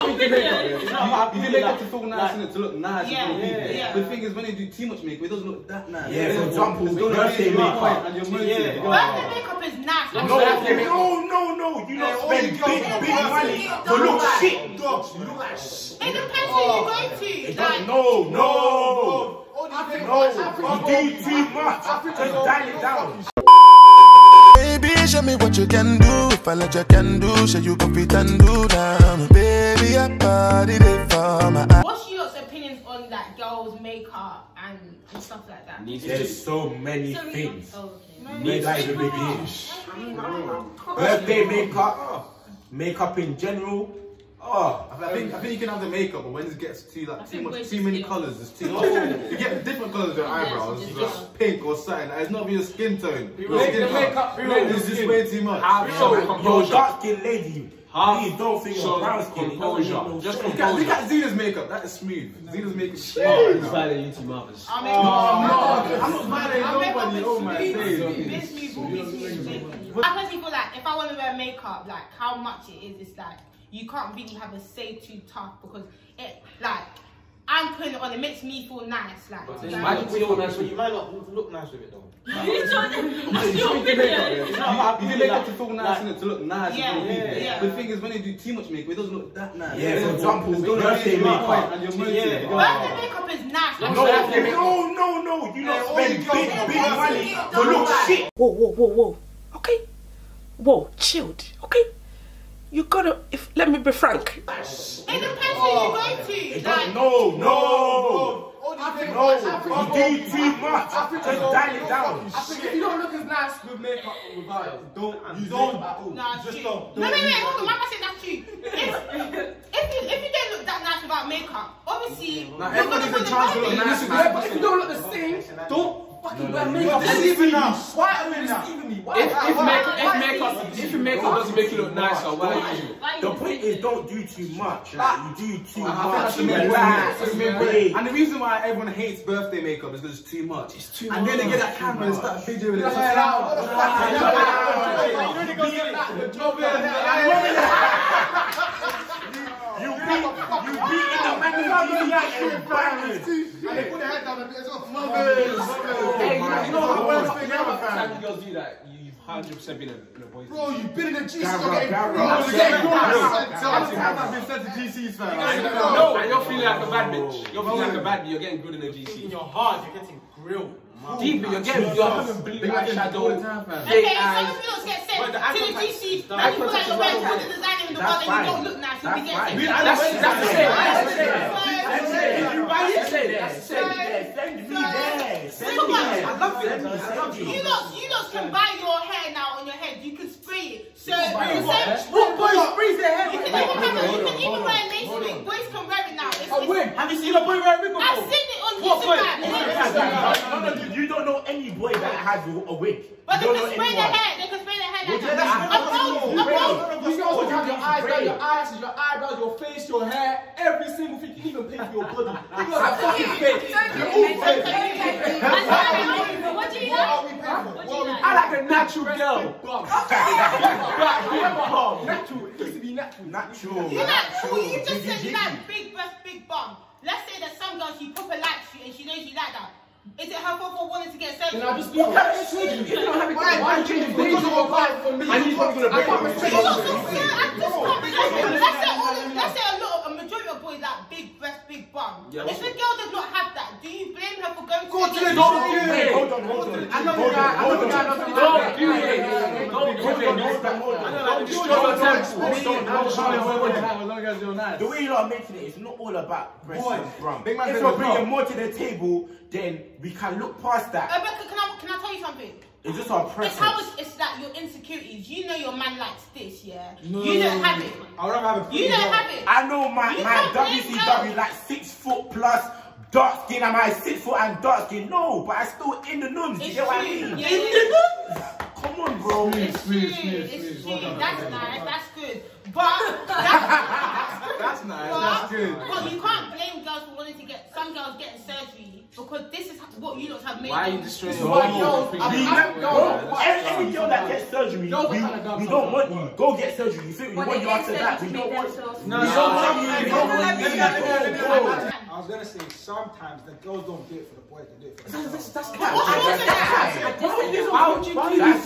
You do makeup to feel nice and to look nice. Yeah. The thing is, when they do too much makeup, it doesn't look that nice. Yeah, for example, birthday makeup. And your Birthday makeup is nice. No. You don't spend big money to look shit. It depends who you go to. No. You do too much. Just dial it down. Baby, show me what you can do. If I let you can do, show you go fit and do now. Baby, I party day for my eyes. What's your opinions on that girls' makeup and stuff like that? There's so many things. Oh, Birthday makeup in general. I think you can have the makeup, but when it gets too many colours, it's too much. You get different colours with your eyebrows, like pink or something. It's not your skin tone. The makeup is just way too much. You're a dark skin lady. Please don't think you're brown skin. Just look at Zena's makeup. That is smooth. Zena's makeup is smooth. You're violating YouTube mothers. I'm not violating nobody. Oh my days. I personally feel like if I want to wear makeup, like how much it is, it's like you can't really have a say too tough because it like I'm putting it on. It makes me feel nice. Like You might not look nice with it though. You do makeup to feel nice and to look nice. The thing is, when they do too much makeup, it doesn't look that nice. Yeah, for example, birthday makeup. And your birthday makeup is nice. No. You don't spend big money to look shit. Whoa. Okay. Whoa, chilled. Okay. You gotta. Let me be frank. It depends who you go to. No. You do too much. Just dial it down. If you don't look as nice with makeup without it, don't. Just don't. No, wait, hold on. Why am I saying that's true? If you don't look that nice without makeup, obviously. Everybody's in charge of looking nice. But if you don't look the same, don't fucking wear makeup. Deceiving now. Why are we now? If your makeup doesn't make you look nicer, why are you? The point is, don't do too much. You do too much. And the reason why everyone hates birthday makeup is because it's too much. It's too much. And then they get that camera and start videoing it. You beat in the magazine. And they put their head down a bit as well. You know how girls do that? You've 100% been in a boy's. Bro, you've been in a GC. I've been sent to GCs, fam. No, and you're feeling like a bad bitch. You're feeling like a bad bitch. You're getting good in a GC. In your heart, you're getting grilled. Deeply, you're having blue eyeshadow. Okay, some girls get sent to the GC and you feel like you're wearing all the designer in the world and you don't look nice. You'll be getting sent. You lot can buy your hair now on your head. You can spray it. So What boy sprays their hair? you can even wear a lace wig. Boys can wear it now. A wig? Have you seen a boy wear a wig before? I've seen it on Instagram. You don't know any boy that has a wig. But they can spray their hair. They can spray their hair like that. You girls have your eyes, your eyelashes, your eyebrows, your face, your hair, every single thing. You can even pay for your body. You guys are fucking fake. You're all fake. What do you like? I like a natural girl. Natural. It needs to be natural. You just said you like big breast, big bum. Let's say that some girl, she proper likes you and she knows you like that. Is it her fault for wanting to get surgery? Then I'll just be okay. If you don't have it, why change the days of your life for me? And he's probably going to break up. Let's say a majority of boys like big breast, big bum. If a girl does not have that, do you blame her for going to surgery? Hold on. The way you're making it, it's not all about breast and bum. If we're bringing more to the table, then we can look past that. Can I tell you something? It's just our preference. It's like your insecurities. You know your man likes this, yeah? You don't have it. I would rather have it. You don't have it. I know my WCW like 6 foot plus, dark skin. Am I 6 foot and dark skin? No, but I still in the nuns. You get what I mean? Come on, bro. It's true. That's nice. That's good. But that's nice. That's good. But you can't blame girls for wanting to get surgery. some girls getting surgery because this is what you lot have made. Why are you destroying Every girl that gets surgery, we don't want you. Go get surgery. You think we want you after that? We don't want you. No, we don't want you. I was gonna say sometimes the girls don't do it for the boys, they do it for the girls. That's Why would you do that?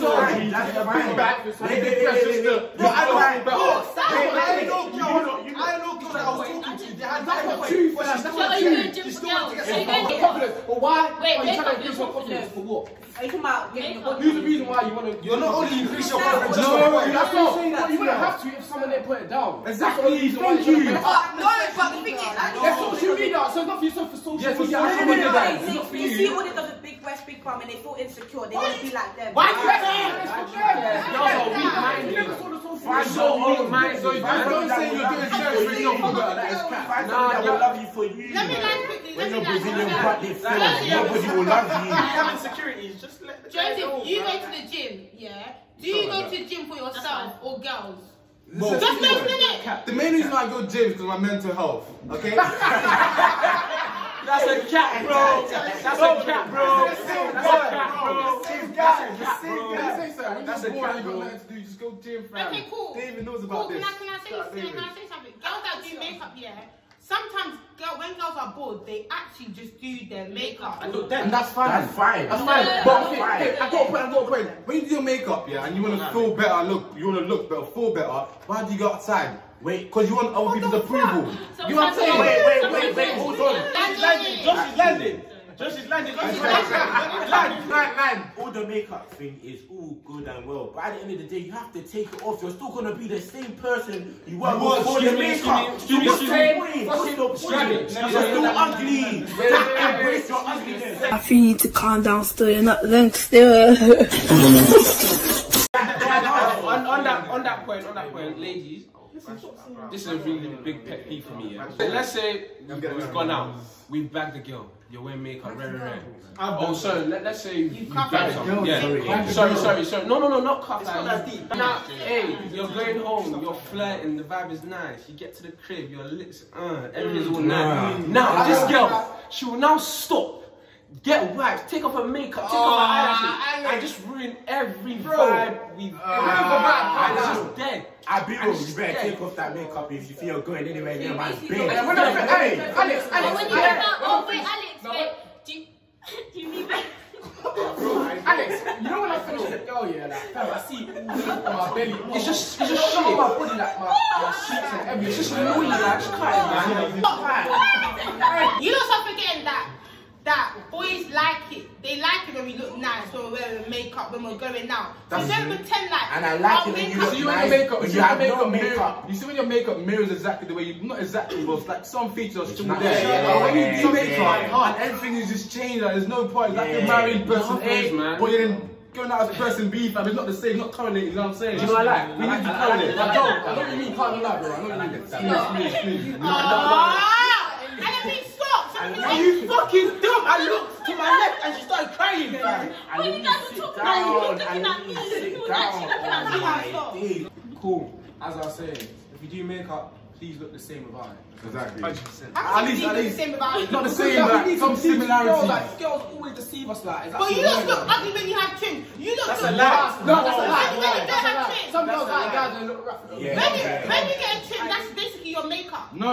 Are you talking about getting your body? Who's the reason why you want to? You're not only increase your confidence. No, that's not saying that. You wouldn't have to if someone didn't put it down. Exactly. Thank you. No, but the thing is, That's social media. So it's not for yourself for social media. you see all these other big breast, big bum, and they feel insecure. They want to be like them. Why? Don't say you're doing service for your brother. That is crap. I love you for you. Let me land quickly. When you're Brazilian butt, they feel nobody will love you. Having securities, just let the guy Joseph, know, you bro. go to the gym, yeah? Do you go to the gym for yourself or girls? Just Just mention it. the main reason I go to gym is because of my mental health. Okay? That's a cat, bro. That's a cat, bro. That's a cat, bro. Just go gym, fam. Okay, cool. David knows Cool, about this. can I say something? Girls that do makeup, yeah? Sometimes when girls are bored, they actually just do their makeup. And that's fine. That's fine. That's fine. But I got a point. When you do your makeup, yeah, and you want to feel better, you want to look better, feel better, why do you go outside? Wait, because you want other people's approval. You know what I'm saying? Wait, hold on. Josh is landing. All the makeup thing is all good and well, but at the end of the day, you have to take it off. You're still gonna be the same person you were before the makeup. You're still ugly. Embrace your ugliness. I think you need to calm down still, you're not then still. On that point, ladies, this is a really big pet peeve for me. Yeah? Let's say we've gone out, we've bagged the girl, you're wearing makeup, red. Oh, sorry, let's say you've bagged someone. Yeah, sorry. No, not cuff. Now, hey, you're going home, you're flirting, the vibe is nice. You get to the crib, your lips, everything's all nice. Now, this girl, she will now stop. Get wiped, take off her makeup, take off her eyelashes, and just ruin every vibe we've and it's just dead. I be real, you better take off that makeup if you feel good anyway, near my bed. Alex, do you mean that? Alex, you know when I finish with a girl, yeah, like, fam, I see all on my belly. It's just shit. my body, like my cheeks and everything. It's just annoying, like, just cut it, man. You don't stop forgetting that boys like it. They like it when we look nice, when we're wearing makeup, when we're going out. So don't pretend like. And I like it when you look nice, but you have no makeup. You see when your makeup mirrors exactly the way you, not exactly, but like some features are still there. Yeah, when you do makeup, and everything is just changed, like, there's no point. Like you're married person A, but you're then going out as person B, fam. It's not the same, not correlated, you know what I'm saying? Do you know what I like? We need to correlate. I know what you mean, can't lie, bro. I know what you mean. Please. And then we stop. Are you fucking dumb? I looked to my left and she started crying, fam. When you guys were talking about it, you were looking at me. You were actually looking at me. Cool. As I was saying, if you do makeup, please look the same about it. Exactly. 100%. At least the same about it. Not the same, like some similarities. Like, girls always deceive us, like. But you don't look ugly when you have trim. You don't That's look a lie. No, that's a When lie. you don't have trim. Some girls like guys that look rough. When you get a trim, that's basically your makeup. No.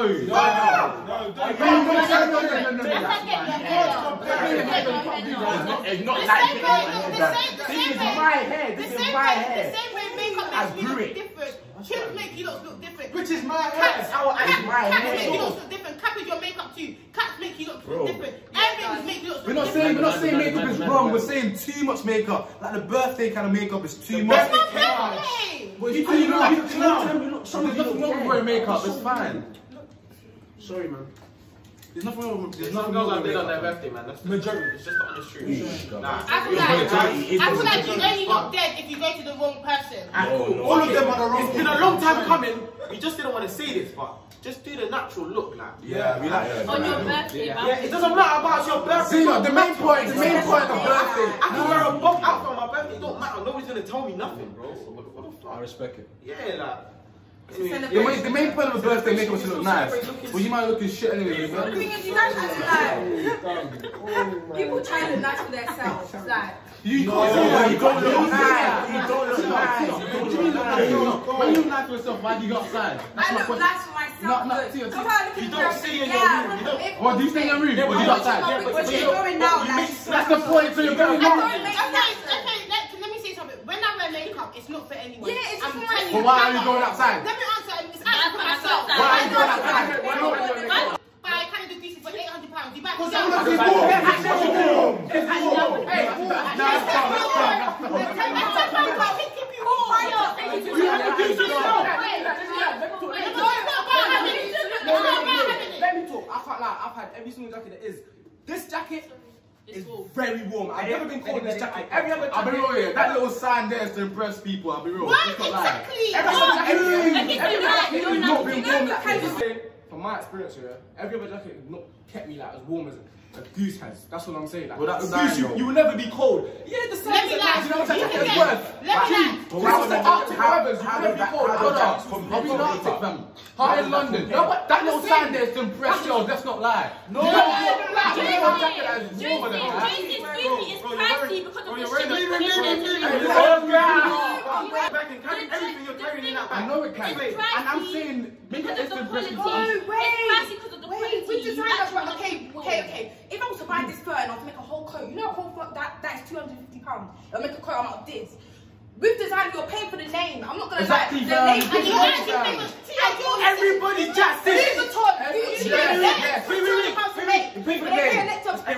It's not like this is my hair. This is my hair. The same way makeup makes you look different. Trims make you look different. Which is my hair. Cats make you hair. look different. Cap is your makeup too. Cats make you look different. Everything make you look We're different. not saying makeup is wrong. We're saying too much makeup. Like the birthday kind of makeup is too much. That's not birthday. There's nothing wrong with wearing makeup. It's fine. Sorry, man. There's nothing wrong with There's some girls that did on their birthday, man. That's majority. It's just the honest truth. Nah. I feel like you only got dead if you go to the wrong person. All of them are the wrong. It's been a long time coming. We just didn't want to say this, but just do the natural look, like. Yeah, we like it. On your birthday, man. Yeah, it doesn't matter about your birthday. See, the main point of birthday. I can wear a buff outfit on my birthday. It don't matter. Nobody's gonna tell me nothing, bro. What the fuck? I respect it. Yeah, like. The main point of a birthday makeup is to look nice. But you might look as shit anyway, man. The thing is, you guys act like people try to look nice for themselves. Like, you don't look nice. You don't look nice. What do you mean look nice? When you look nice for yourself, why do you go outside? I look nice for myself. Not to your teeth. You don't see in your room. What do you stay in your room? Or do you go outside? But you're going now. That's the point. So you're going now. Let me say something. When I wear makeup, it's not for anyone. Yeah, it's I'm for telling you. But why are you going outside? Let me answer. It's actually for myself. Why are you going outside? I can't do this for £800. You buy it. Let me talk. I can't lie. I've had every single jacket there is. This jacket is very warm. I've never been cold in this jacket. Every other jacket. I'll be real here. That little sign there is to impress people. I'll be real. What? Exactly. From my experience here, every other jacket has not kept me like as warm as a goose has. That's what I'm saying. Like, well, that's a goose, you will never be cold. Yeah, the sun's at night. You know what that jacket is worth? This is the Arctic weathers. You will never be cold. I'll be in Arctic, fam. How in London? That little sign there is to impress y'all. Let's not lie. No, it's pricey because of the I know it can. And I'm saying, because of the quality. Oh, wait. It's pricey because of the quality. We designed that. Okay. If I was to buy this fur and I was to make a whole coat, you know a whole fur, that is £250. I'll make a coat out of this. We've designed, you're paying for the name. I'm not gonna lie. The name. Everybody just says Pay for the name.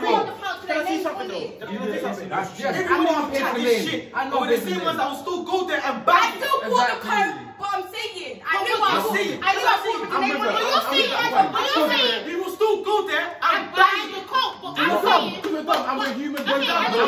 I know the same ones that will still go there and buy. I still bought the coat, but I'm saying I knew I bought the name. We will still go there and buy the coat. I'm a human being.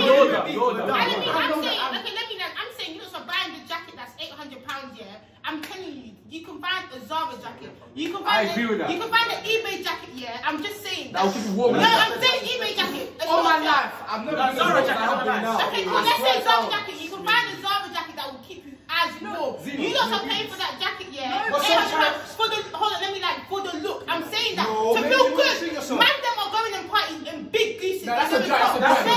I'm saying you start buying the jacket that's £800, yeah. I'm telling you, you can find a Zara jacket. You can find the eBay jacket, yeah. I'm just saying. That will keep you warm. No, I'm saying eBay jacket. All my life, I've never been Zara jacket. Okay, cool. Let's say Zara jacket. You can find a Zara jacket that will keep you as warm. You don't have to pay for that jacket, yeah. For the look. I'm saying that to feel good. Mandem are going and partying in big gooses. That's a dress.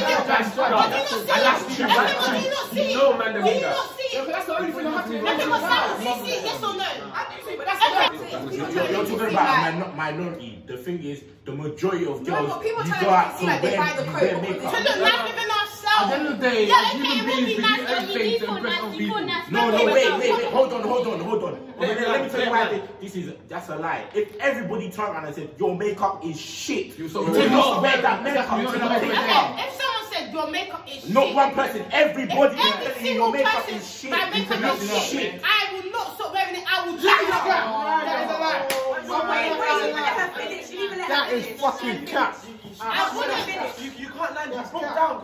That's the only thing I have to do. Yes or no? You're talking about minority. The thing is, the majority of girls, people you try go out to to wear makeup. To look nice within ourselves. At the end of the day, as human beings, we do everything to impress other people. No, wait. Hold on. Let me tell you why that's a lie. If everybody turned around and said, your makeup is shit, you not wear that makeup. If someone said your makeup is shit. Not one person, everybody is telling you your makeup is shit. My makeup is shit. I will not stop wearing it. I will That is fucking cat. You can't lie. You broke down.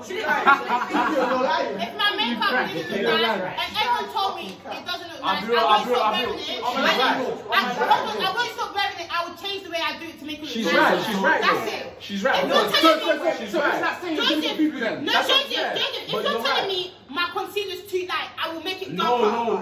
If my makeup is nice and everyone told me it doesn't look nice, I won't stop wearing it. I won't stop wearing it. I will change the way I do it to make it look nice. She's right. That's it. She's right. If you're telling me my concealer's too light, I will make it go No.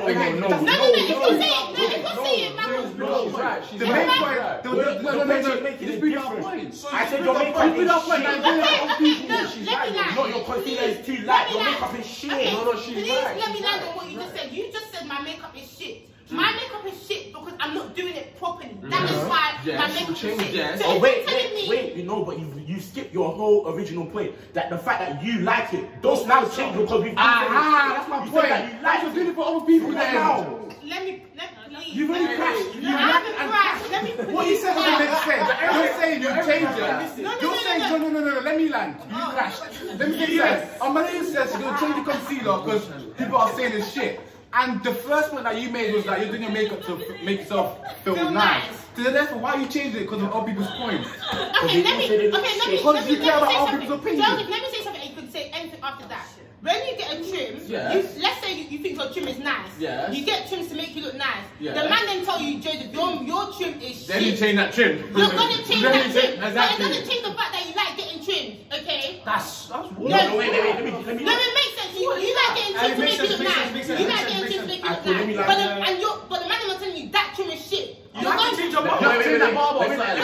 The main point, just bring up points. I said your makeup is shit. No, your concealer is too light. Your makeup is shit. Please let me land on what you just said. You just said my makeup is shit. My makeup is shit because I'm not doing it properly. That is why my makeup is shit. Oh wait, you know, but you skipped your whole original point. That the fact that you like it, don't now change your because that's my point. You're doing it for other people now. Let me please. You've already crashed. I haven't crashed. Let me what you said doesn't make sense. You're saying you changed it. You're saying no. Let me land. You crashed. Let me get this. Amalia says she's gonna change the concealer because people are saying it's shit. And the first point that you made was that you're doing your makeup to make yourself feel nice. So therefore, why are you changing it? Because of other people's points. Okay, let me because you care about other people's opinions. Joseph, let me say something and you can say anything after that. When you get a trim, let's say you think your trim is nice. Yes. You get trims to make you look nice. Yes. The man then tell you, Joseph, your trim is shit. Then you change that trim. You're gonna change that trim. Exactly. But it doesn't change the fact that you like getting trimmed, okay? That's No, it makes sense. You like getting trimmed to make you look nice. You like getting trimmed to make you look nice. But the man is telling you, me that trim is shit. You have to change your barber. Let me like. You're telling me I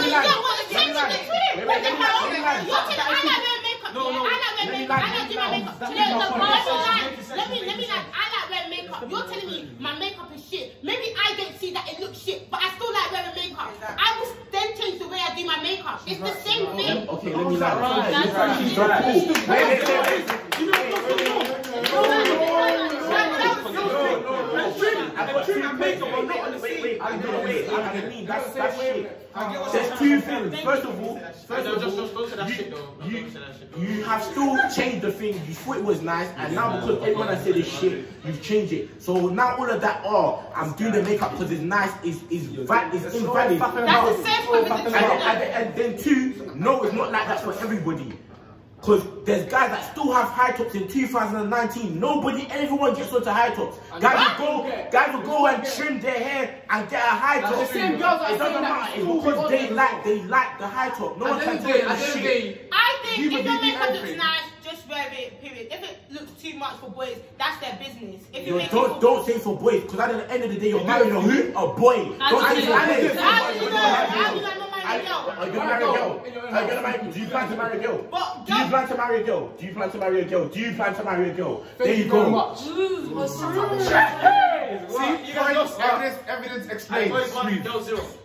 like wearing makeup. I like wearing makeup. I like doing my makeup. Let me like. I like wearing makeup. You're telling me my makeup is shit. Maybe I don't see that it looks shit, but I still like wearing makeup. I will then change the way I do my makeup. It's the same thing. Okay, let me like. There's two things. First of all, you have still changed the thing. You thought it was nice, and now because everyone has said this shit, you've changed it. So now all of that, I'm doing the makeup because it's nice, is invalid. That's the same with the and then two, no, it's not like that for everybody. Because there's guys that still have high tops in 2019. Everyone gets onto high tops. Guys will go and trim their hair and get a high top. The same girls are it doesn't matter. It's because they like the high top. No one can tell them shit. I think if your makeup looks nice, just wear it, period. If it looks too much for boys, that's their business. If you don't say for boys, because at the end of the day, you're marrying a who? A boy. Don't say for boys. Are you gonna marry a girl? Do you plan to marry a girl? Do you plan to marry a girl? Do you plan to marry a girl? Do you plan to marry a girl? There you go. See, you guys evidence explained.